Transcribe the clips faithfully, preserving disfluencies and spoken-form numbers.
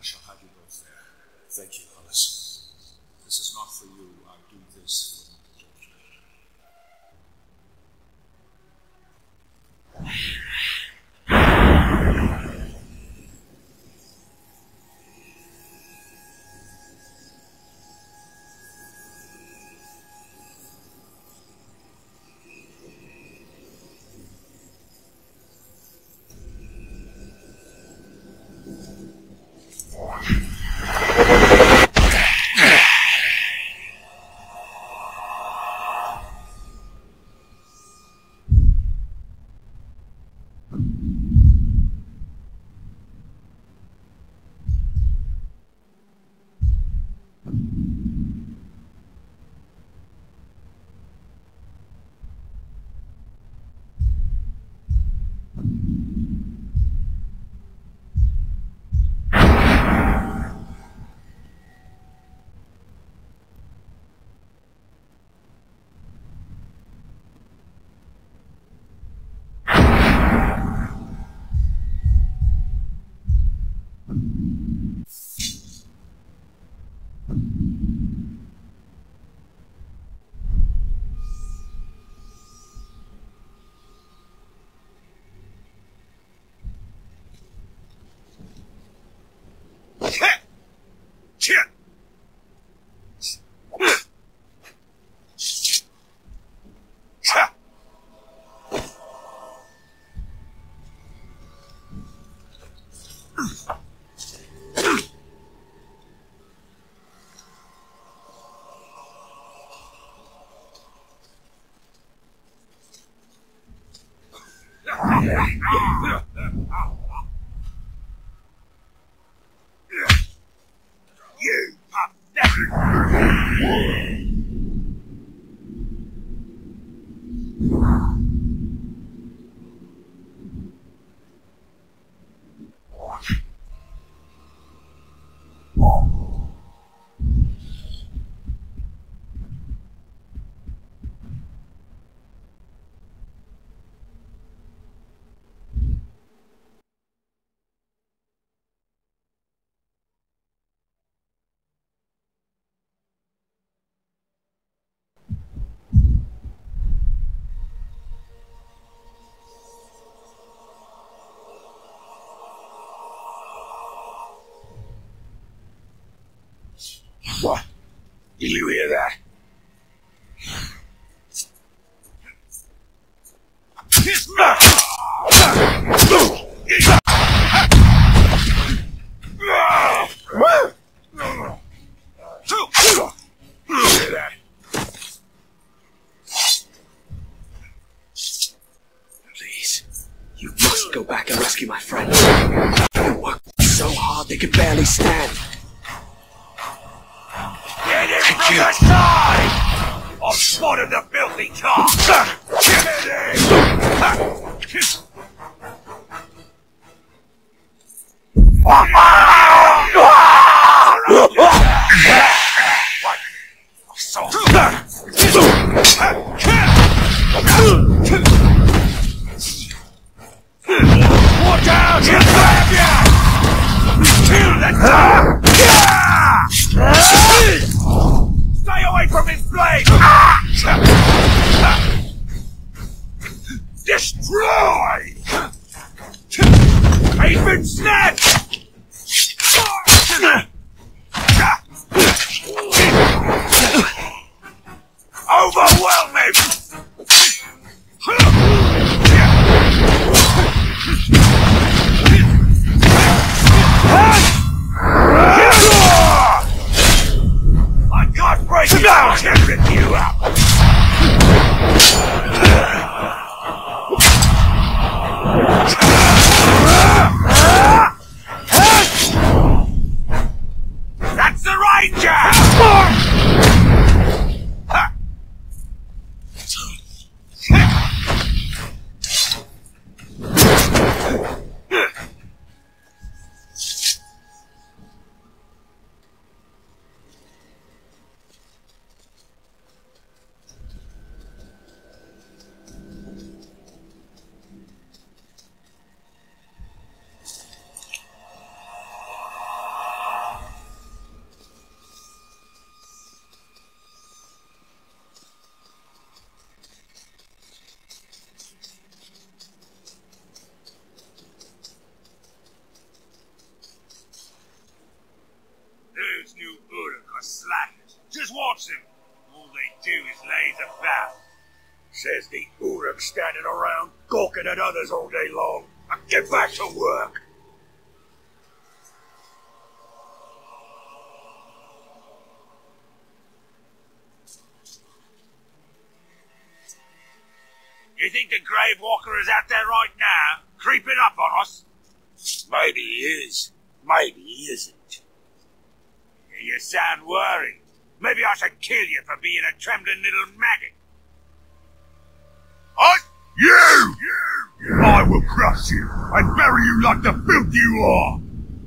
shall have you both there. Thank you, Alice. This is not for you. I do this for my daughter. What? Did you hear that? Please, you must go back and rescue my friend. They worked so hard they could barely stand. Get him from the side! I've spotted the filthy car! Get him! Watch out! He'll grab you! Kill that dog! Stay away from his blade! Destroy! He's been snapped! these new Uruk are slackers. Just watch them. All they do is laze about. Says the Uruk standing around gawking at others all day long. Now get back to work. You think the Grave Walker is out there right now, creeping up on us? Maybe he is. Maybe he isn't. You sound worried. Maybe I should kill you for being a trembling little maggot. I... You! You! I will crush you and bury you like the filth you are!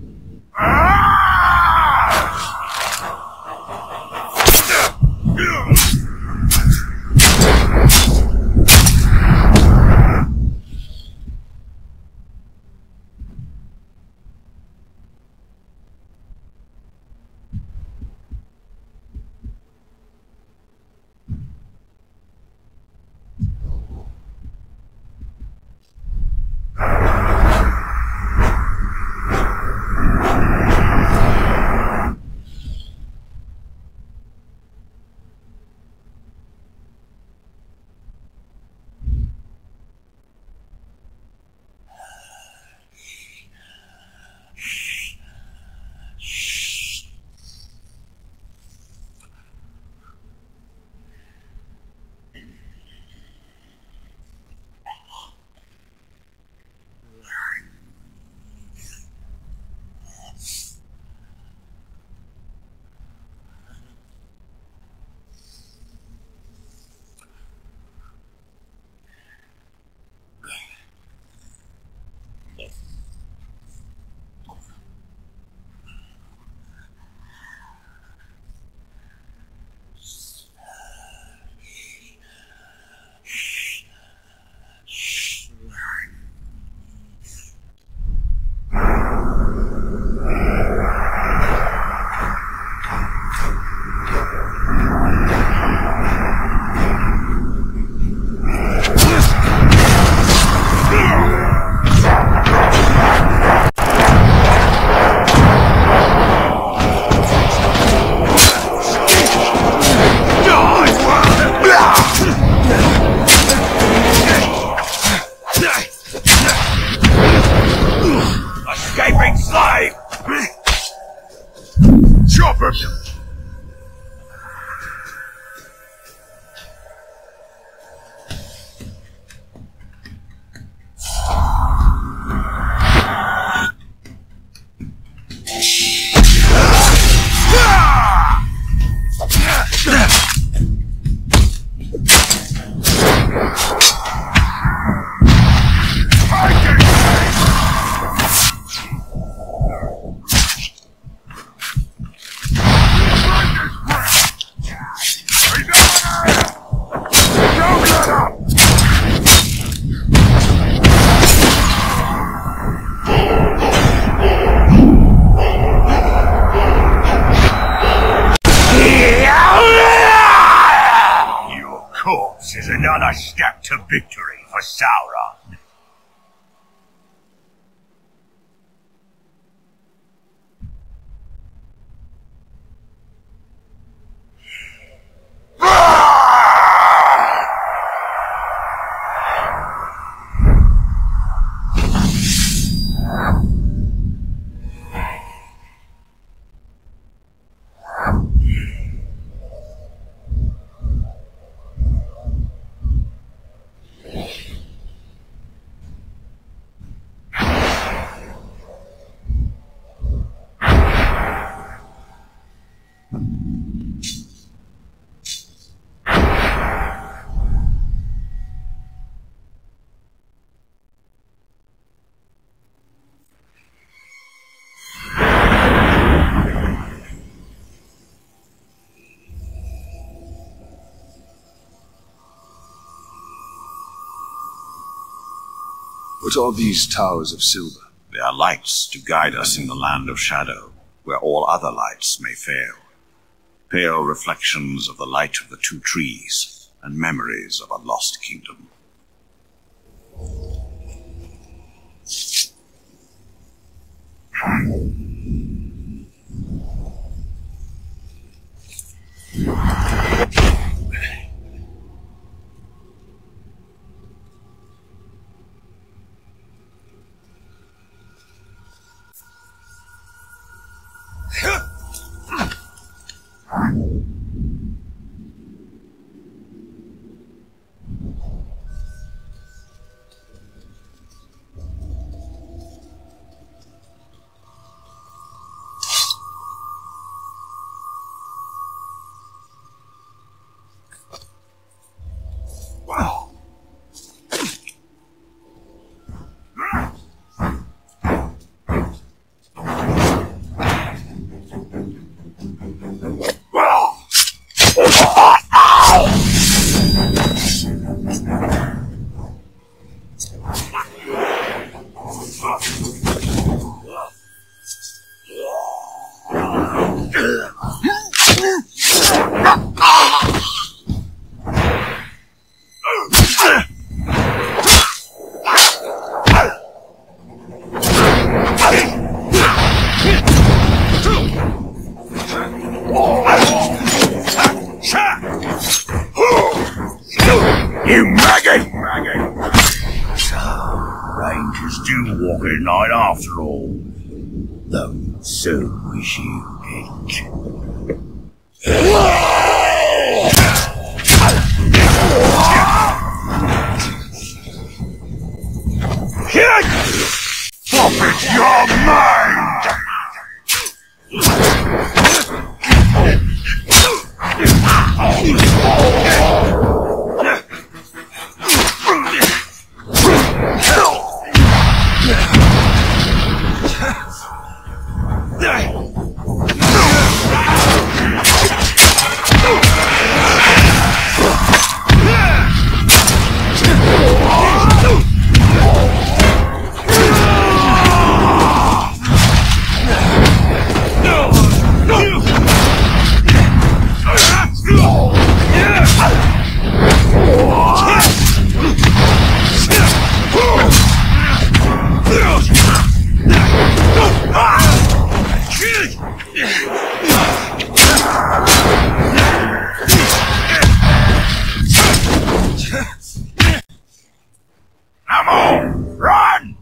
Is another step to victory for Sauron. What are these towers of silver? They are lights to guide us in the land of shadow, where all other lights may fail. Pale reflections of the light of the two trees, and memories of a lost kingdom. So was you, Edge. Forfeit your mind! Come on, run!